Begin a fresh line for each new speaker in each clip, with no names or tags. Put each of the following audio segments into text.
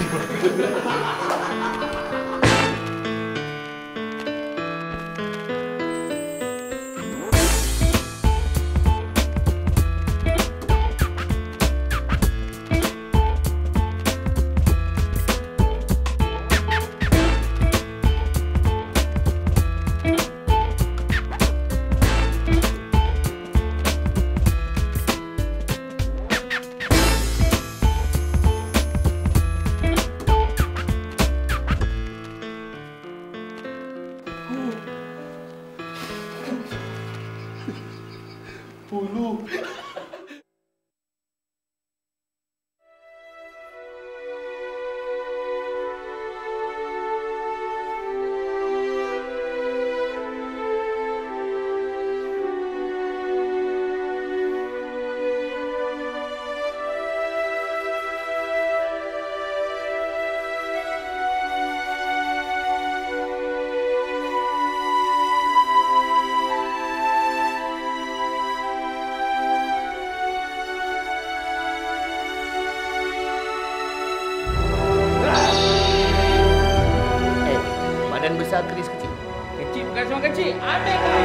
Besar keris kecil.
Kecil bukan semua kecil. Ambil kau.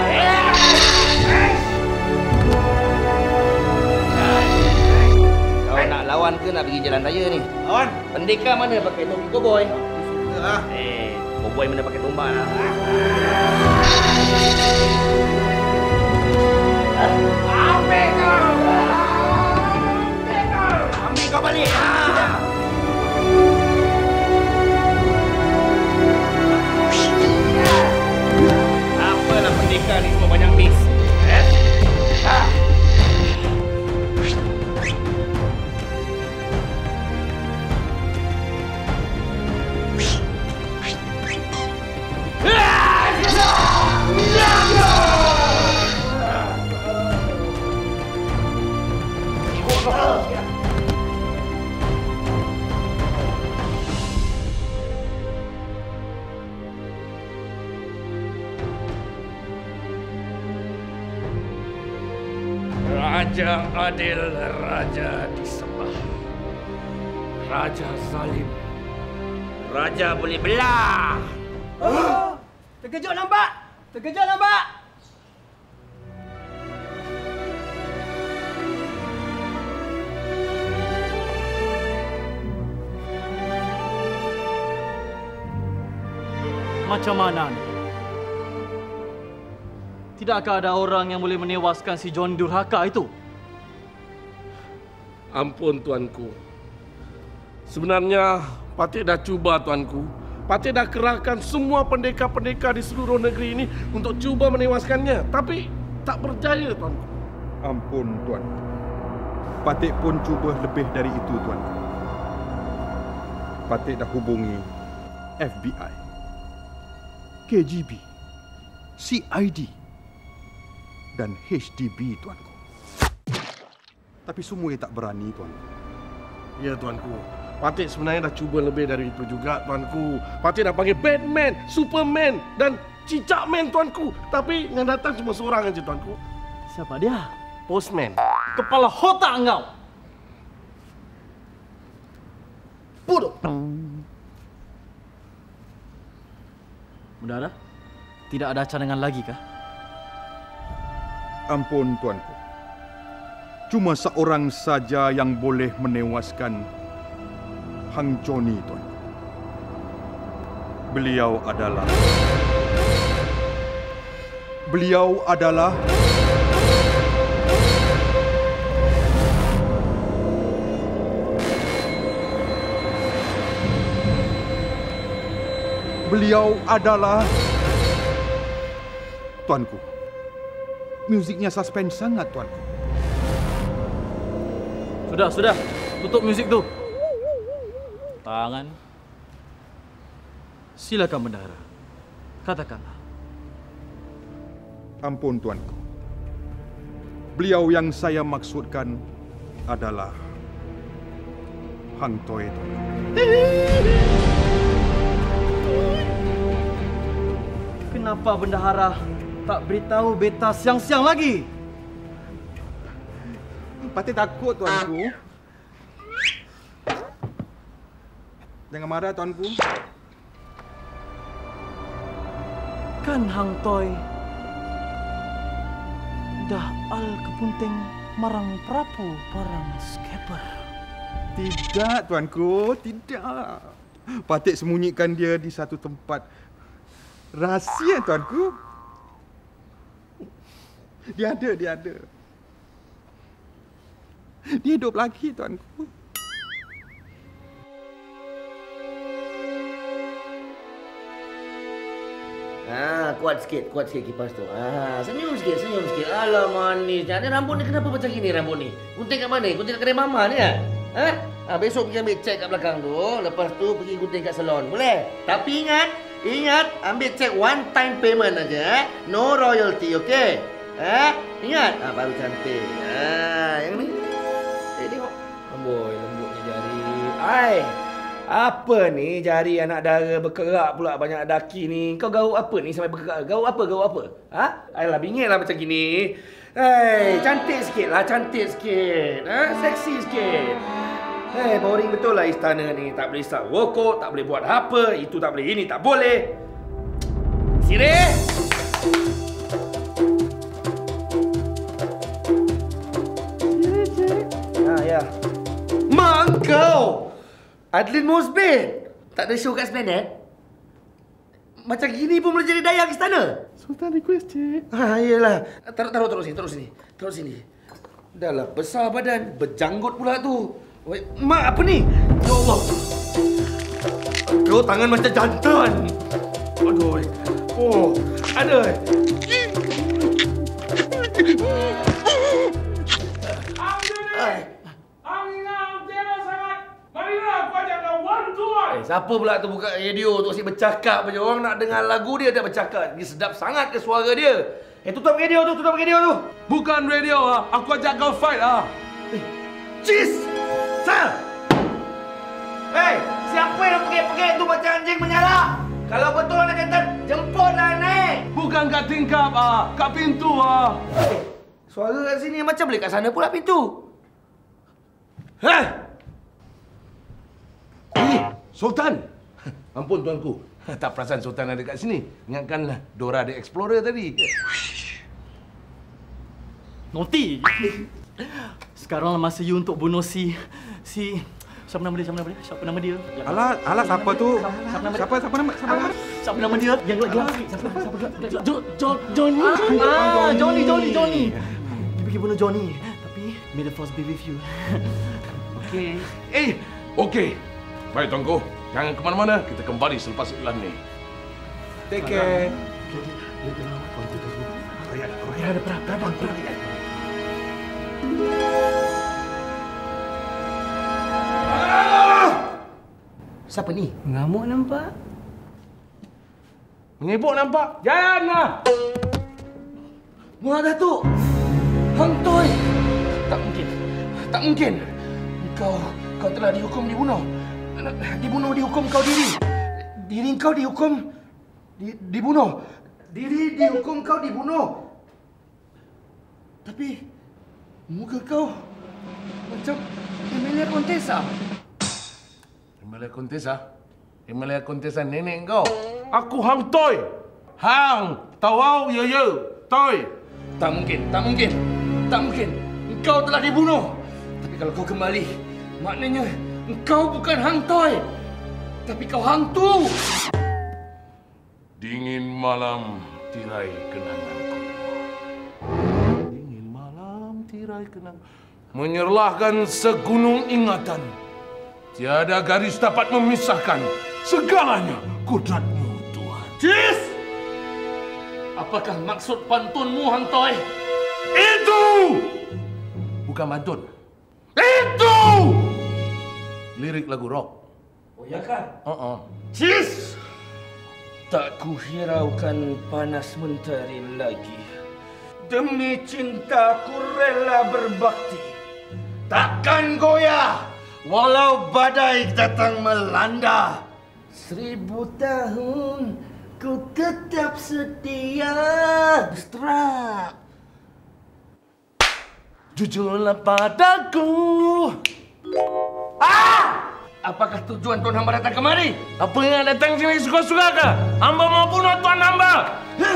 Kau nak lawan ke nak pergi jalan raya ni?
Lawan.
Pendekar mana pakai topi koboi?
Suka lah.
Koboi mana pakai tombak lah.
Ambil kau. Ambil kau balik.
Pendekar ni semua banyak miss.
Raja adil, raja disembah. Raja zalim, raja boleh belah.
Terkejut nampak? Terkejut nampak?
Macam mana ni? Tidakkah ada orang yang boleh menewaskan si John Durhaka itu?
Ampun tuanku. Sebenarnya Patih dah cuba tuanku. Patih dah kerahkan semua pendekar-pendekar di seluruh negeri ini untuk cuba menewaskannya. Tapi tak berjaya tuanku.
Ampun tuanku. Patih pun cuba lebih dari itu tuanku. Patih dah hubungi FBI, KGB, CID dan HDB tuanku. Tapi semua tak berani tuanku.
Ya tuanku. Patih sebenarnya dah cuba lebih dari itu juga tuanku. Patih dah panggil Batman, Superman dan Cicak Man tuanku. Tapi yang datang cuma seorang aja tuanku.
Siapa dia?
Postman.
Kepala otak engkau. Bodoh. Bendahara, tidak ada cadangan lagi kah?
Ampun tuanku. Cuma seorang saja yang boleh menewaskan Hang Johnny tuanku. Beliau adalah Beliau adalah tuanku. Musiknya suspense sangat tuanku.
Sudah. Tutup muzik tu. Tangan. Silakan bendahara. Katakanlah.
Ampun tuanku. Beliau yang saya maksudkan adalah Hang Toy tuanku.
Kenapa bendahara tak beritahu beta siang-siang lagi?
Patih takut tuanku. Jangan marah tuanku.
Kan Hang Toy dah al kepunting marang Prabu parang skipper.
Tidak tuanku, tidak. Patik sembunyikan dia di satu tempat rahsia tuanku. Dia ada. Dia hidup lagi tuanku.
Kuat sikit kipas tu. Senyum sikit. Alah manisnya. Ni rambut ni kenapa macam gini rambut ni? Gunting kat mana? Gunting kat kedai mama ni ya? Besok pergi ambil cek kat belakang tu. Lepas tu pergi gunting kat salon. Boleh? Tapi ingat ambil cek one time payment aja. No royalty, okey? Ingat? Baru cantik. Yang ni. Tengok. Lembutnya jari. Apa ni jari anak dara berkerak pula banyak daki ni. Kau gauk apa ni sampai berkerak? Gauk apa? Ayolah bingitlah macam gini. Cantik sikit. Seksi sikit. Boring betul lah istana ni. Tak boleh start rokok, tak boleh buat apa. Itu tak boleh, ini tak boleh. Sirih! Ya. Mak kau! Adlin Mosbin! Tak ada show kat Esplanade? Macam gini pun boleh jadi dayang istana?
Sultan request, cik.
Yelah. Taruh sini. Dah lah besar badan, berjanggut pula tu. Mak, apa ni? Ya Allah. Kau tangan macam jantan. Aduh. Ada. Siapa pula tu buka radio tu asyik bercakap je. Orang nak dengar lagu dia bercakap. Dia sedap sangat ke suara dia. Tutup radio tu.
Bukan radio Aku ajak kau fight
Cheese! Sir! Siapa yang pekik-pekik tu macam anjing menyala? Kalau betul anak jantan, jemputlah naik.
Bukan kat tingkap kat pintu
Suara kat sini macam boleh kat sana pula pintu.
Sultan! Ampun tuanku. Tak perasan Sultan ada kat sini. Ingatkanlah Dora the Explorer tadi.
Naughty. Sekarang masa you untuk bunuh si siapa nama dia?
Alah siapa tu? Siapa
Siapa nama dia? Yang gelap sikit. Johnny. Dia pergi bunuh Johnny. Tapi may the force be with you.
Okey.
Okey. Baik tuanku, jangan ke mana-mana. Kita kembali selepas iklan ni.
Take care.
Ada perang.
Siapa ni?
Mengamuk nampak?
Menyibuk nampak? Janganlah!
Muhammad Datuk! Hang Toy! Tak mungkin. Kau telah dihukum dibunuh. Dihukum kau diri. Diri kau dihukum dibunuh. Diri dihukum kau dibunuh. Tapi muka kau macam Emilia Contessa.
Emilia Contessa nenek kau. Aku Hang Toy. Hang, tawau ya. Toy.
Tak mungkin. Engkau telah dibunuh. Tapi kalau kau kembali, maknanya engkau bukan Hang Toy. Tapi kau hantu.
Dingin malam tirai kenanganku. Menyerlahkan segunung ingatan. Tiada garis dapat memisahkan segalanya kudratmu, Tuhan.
Cis! Apakah maksud pantunmu, Hang Toy?
Itu! Bukan pantun. Itu! Lirik lagu rock.
Oh, ya kan?
Cis!
Tak kuhiraukan panas mentari lagi. Demi cintaku rela berbakti. Takkan goyah walau badai datang melanda. 1000 tahun ku tetap setia. Strak. Jujurlah padaku. apakah tujuan Tuan Hamba datang kemari?
Apa yang datang sini suka-suka ke? Hamba mau bunuh tuan hamba.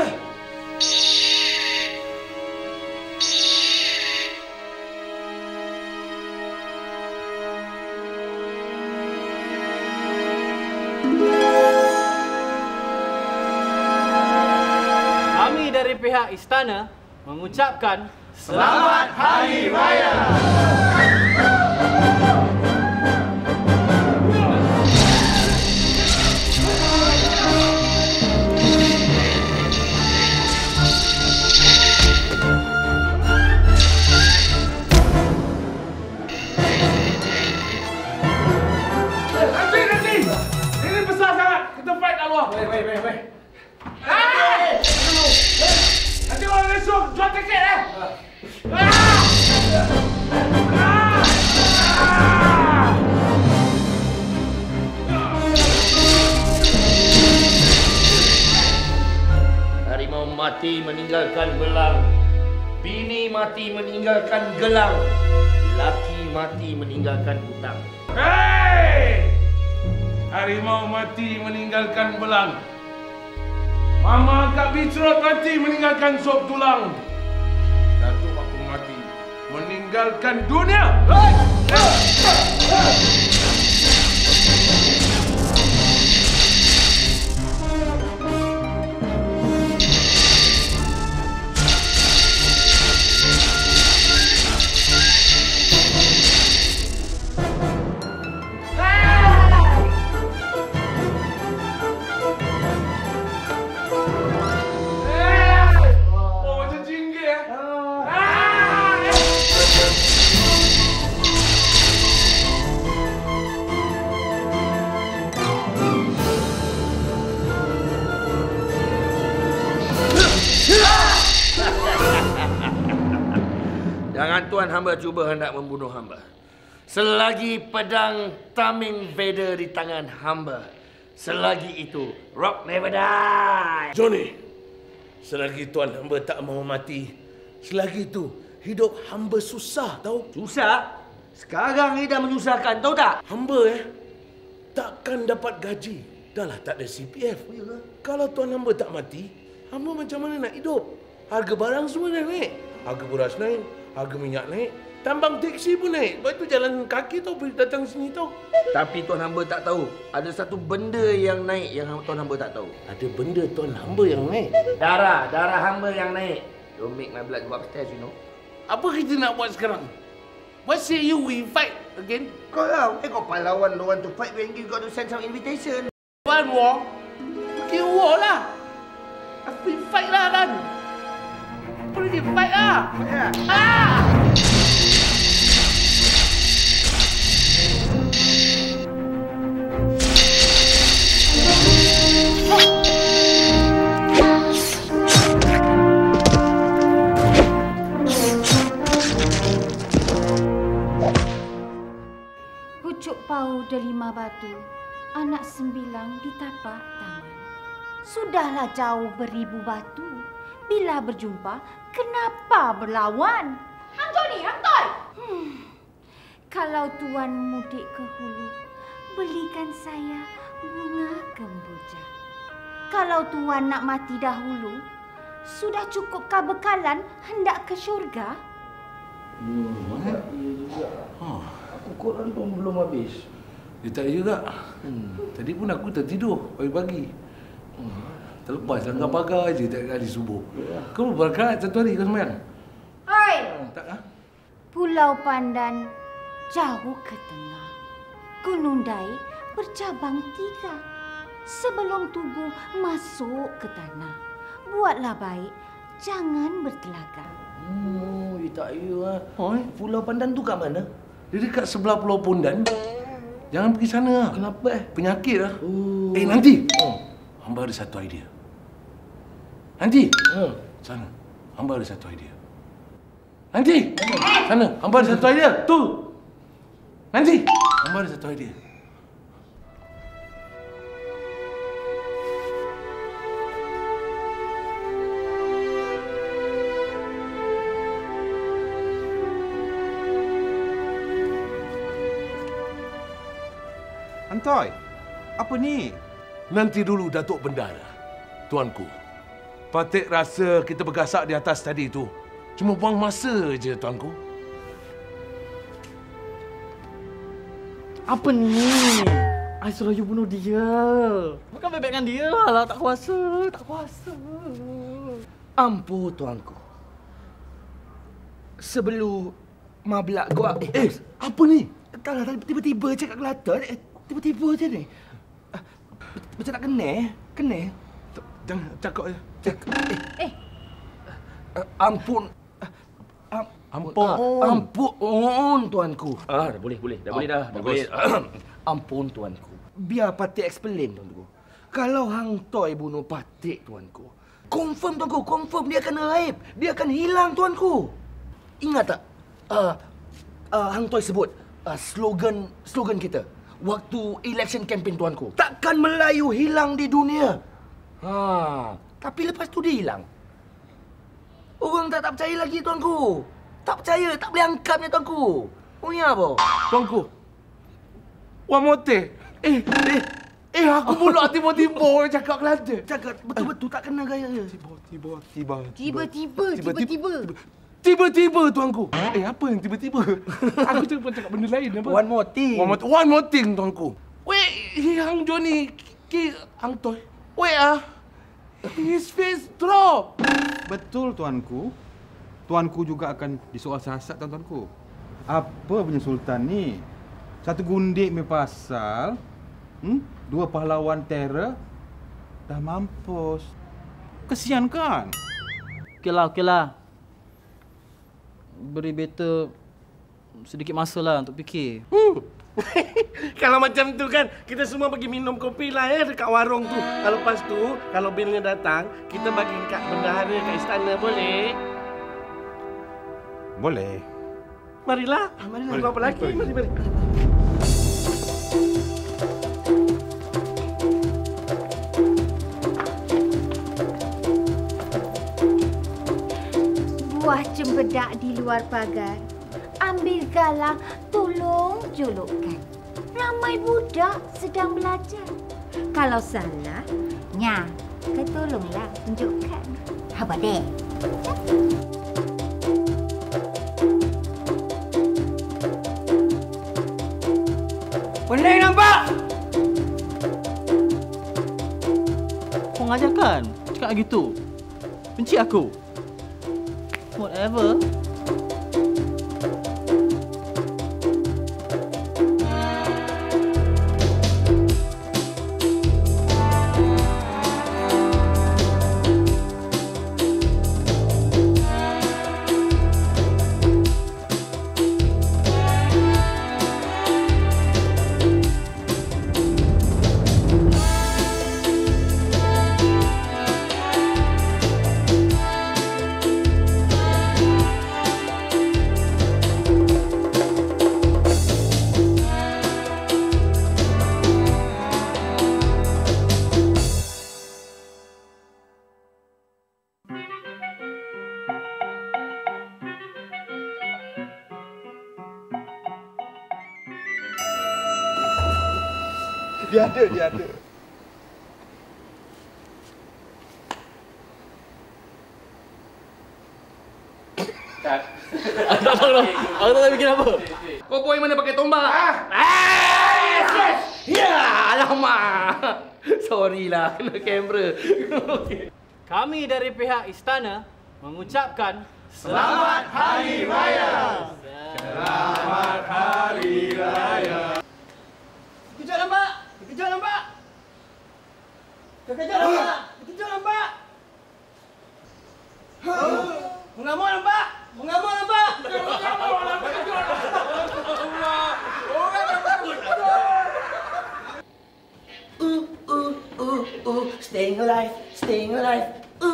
Kami dari pihak istana mengucapkan
Selamat Hari Raya.
Nanti. Ini besar sangat. Kita fight kat luar.
Baik.
Nanti orang esok jual tiket
Harimau mati meninggalkan belang. Bini mati meninggalkan gelang. Laki mati meninggalkan hutang.
Hei! Harimau mati meninggalkan belang. Mama Kak Bicrot mati meninggalkan sop tulang. Datuk aku mati meninggalkan dunia. Oh, macam jinggir ya.
Jangan Tuan Hamba cuba hendak membunuh hamba. Selagi pedang Taming Vader di tangan hamba, selagi itu Rock never die.
Johnny, selagi tuan hamba tak mau mati, selagi itu hidup hamba susah tahu.
Susah? Sekarang ni dah menyusahkan, tahu tak?
Hamba takkan dapat gaji. Dah lah tak ada CPF. Kalau tuan hamba tak mati, hamba macam mana nak hidup? Harga barang semua dah naik. Harga beras naik, harga minyak naik, tambang teksi pun naik. Lepas tu jalan kaki tau boleh datang sini tau.
Tapi Tuan Hamba tak tahu. Ada satu benda yang naik yang Tuan Hamba tak tahu.
Ada benda tuan hamba yang naik.
Darah hamba yang naik. Don't make my blood go upstairs, you know.
Apa kita nak buat sekarang? What say you we fight again?
Kau lah, kau pahlawan don't want to fight when you got to send some invitation.
One war? Pergi war lah. Pergi fight lah kan. Pergi fight lah. Ah!
Pucuk pau delima batu, anak sembilang di tapak tangan. Sudahlah jauh beribu batu, bila berjumpa, kenapa berlawan?
Hang Johnny, hang Toy!
Kalau tuan mudik ke hulu, belikan saya bunga kemboja. Kalau tuan nak mati dahulu, sudah cukupkah bekalan hendak ke syurga?
Aku Quran pun belum habis.
Dia tak juga. Tadi pun aku tertidur pagi-pagi. Terlepas langgar pagar je tak kali subuh. Kau berangkat satu hari kau sembahyang?
Oi!
Tak ah?
Pulau Pandan jauh ke tengah. Gunung Dai bercabang 3. Sebelum tubuh masuk ke tanah, buatlah baik, jangan bertelaga.
Tak ya. Pulau Pandan tu kat mana?
Dia dekat sebelah Pulau Pondan. Jangan pergi sana lah.
Kenapa?
Penyakit lah. Nanti. Hamba ada satu idea. Nanti. Sana. Hamba ada satu idea. Nanti. Sana. Hamba ada satu idea. Tu. Nanti. Hamba ada satu idea.
Antoi, apa ni?
Nanti dulu, Datuk Bendara. Tuanku, Patik rasa kita bergasak di atas tadi tu cuma buang masa je, Tuanku.
Apa ni? I suruh you bunuh dia. Bukan bebekkan dia lah. Tak kuasa.
Ampun, Tuanku. Sebelum mablak gua...
Apa ni?
Entahlah, tiba-tiba je kat Kelantan. Tiba-tiba je ni. Macam nak kena.
Jangan cakap je.
Ampun. Ampun, Tuanku. Dah boleh dah. Ampun, Tuanku. Biar Patik explain, Tuanku. Kalau Hang Toi bunuh Patik, Tuanku, confirm dia akan raib. Dia akan hilang, Tuanku. Ingat tak? Hang Toi sebut slogan kita waktu election campaign, Tuanku. Takkan Melayu hilang di dunia. Tapi lepas tu dia hilang. Orang tak percaya lagi, Tuanku. Tak percaya, tak boleh angkatnya, Tuanku. Punya apa?
Tuanku. One more thing. Aku pula tiba-tiba cakap Kelantan.
Cakap betul-betul tak kena gaya dia.
Tiba-tiba, Tuanku. Apa yang tiba-tiba? Aku cuma cakap benda lain apa?
One more thing.
One more thing, Tuanku. Wait, Hang Johnny, Hang Toi. Wait his face drop.
Betul, Tuanku. Tuanku juga akan disoal siasat, Tuanku. Apa punya Sultan ni? Satu gundik me pasal, dua pahlawan terror dah mampus. Kesian kan?
Okeylah. Beri better sedikit masa lah untuk fikir.
Kalau macam tu kan, kita semua pergi minum kopi lah dekat warung tu. Kalau lepas tu, kalau bilnya datang, kita bagi kat bendahara kat istana, boleh?
Boleh.
Marilah. Tunggu apa lagi? Mari.
Buah cempedak di luar pagar. Ambil galah, tolong jolokkan. Ramai budak sedang belajar. Kalau salah, tolonglah tunjukkan. Apa deh?
Boleh nampak?
Kau ngajar kan? Cakap gitu. Benci aku. Whatever.
Dia ada.
Aku tak tahu bikin apa.
Kau boy mana pakai tombak? Ya, alamak. Sorry lah, kena kamera.
Kami dari pihak istana mengucapkan
Selamat Hari Raya.
Kejap nampak. Mengamuk nampak.
Staying alive. Staying alive.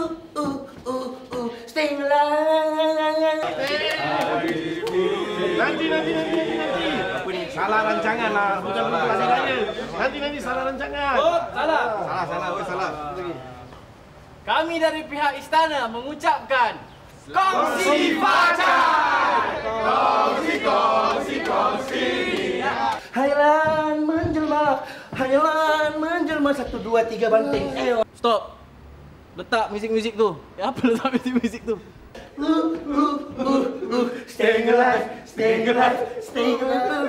Nanti. Apa ni? Salah rancangan lah. Bukan Hari Raya. Nanti salah rancangan.
Salah.
Kami dari pihak istana mengucapkan
Kongsi Fajar.
Hairan menjelma Hayalan menjelma 1, 2, 3 banting.
Stop. Letak muzik-muzik tu. Apa letak muzik-muzik tu?
Staying alive, staying alive, staying alive.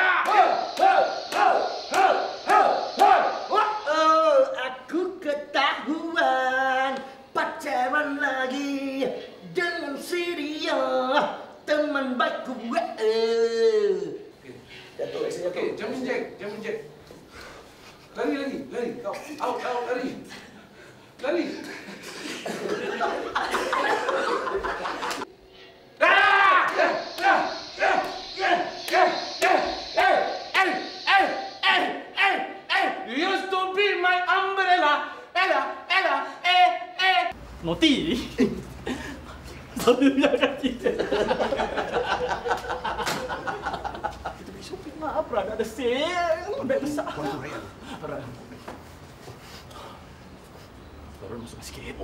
Oh, aku ketahuan pacaran lagi dengan si dia, teman baikku. Jatuh, saya jatuh.
Jamin Jack. Lari. Kau, out, lari. Lari. You used to be my umbrella. Ella.
Noti. Sorry, jangan kita. Kita pergi shopping lah. Apa ada sale? Beg besar. Baru masuk sikit.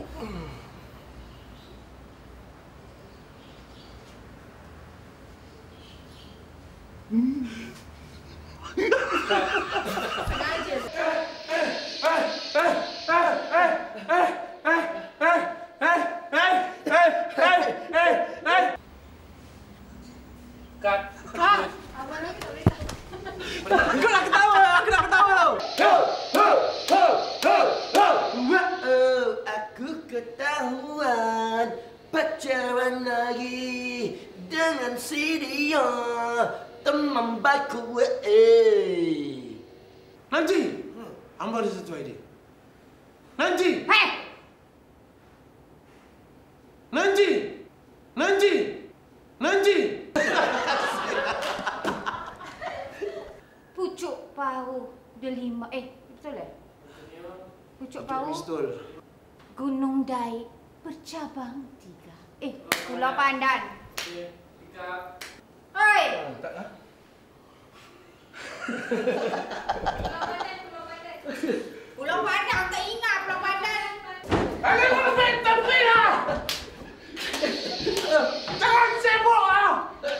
Aku nak ketawa tau. Aku ketahuan pacaran lagi dengan si dia, teman baikku.
Nanti, Amba ada satu idea. Nanti.
Pucuk paruh delima. Betul tak? Pucuk paruh.
Pistol.
Gunung Dai bercabang 3. Pulau Pandan. Hoi. Pulau Pandan, tak ingat Pulau Pandan.
Jangan sibuk ah!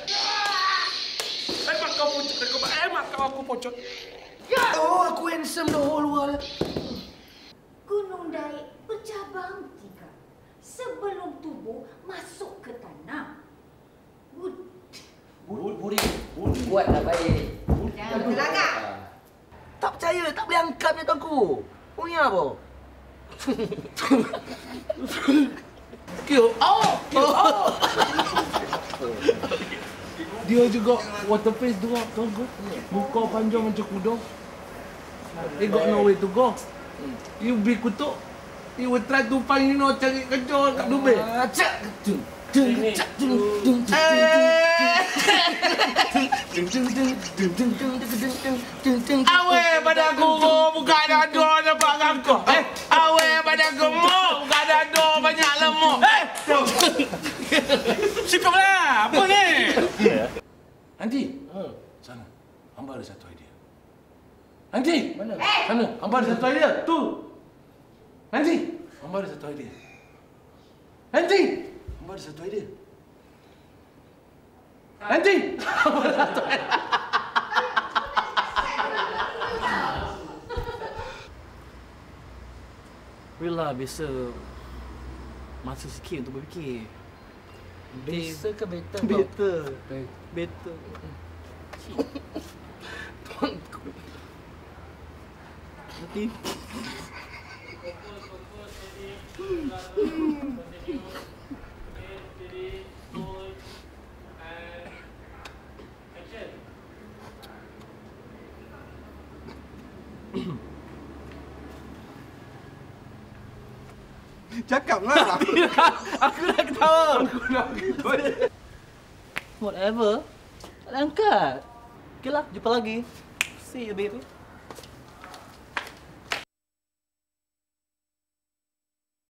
Emak kau aku pocot.
Oh, aku handsome the whole world.
Gunung Dai bercabang 3 sebelum tubuh masuk ke tanah.
Buatlah baik.
Jangan berlagak.
Tak percaya, tak boleh angkat dia tuanku. Punya apa?
Dia juga water face drop tuanku. Muka panjang macam kuda. He got no way to go. You be kutuk. He will try to find cari kerja kat Dubai. Awe pada guru buka dado nampak aku. Awe pada gemuk buka dado banyak lemuk. Sikaplah. Apa ni? Nanti. Sana. Hamba ada satu idea. Nanti. Mana? Sana. Hamba ada satu idea. Tu. Nanti. Hamba ada satu idea. Nanti. Hamba ada satu idea. Nanti. Hamba ada satu idea.
Bila biasa masa sikit untuk berfikir.
Better ke better?
Better. Nanti.
Cakaplah.
Aku nak ketawa. Whatever. Tak ada angkat. Okay lah, jumpa lagi. See you baby.